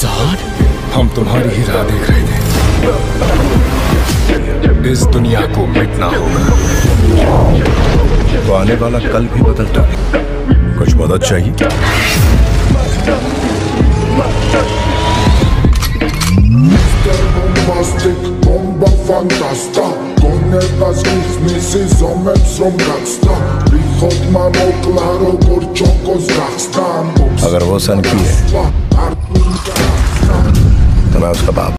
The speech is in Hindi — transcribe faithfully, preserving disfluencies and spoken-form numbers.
इंसान, हम तुम्हारी ही राह देख रहे थे। इस दुनिया को मिटना होगा। तो आने वाला कल भी बदलता है। कुछ मदद चाहिए? Bomba fantasta, konetas nich zomets romgatsta, prichod mamo klaro gorčoko z Dachstan. अगर वो सन की है तो मैं उसका बाप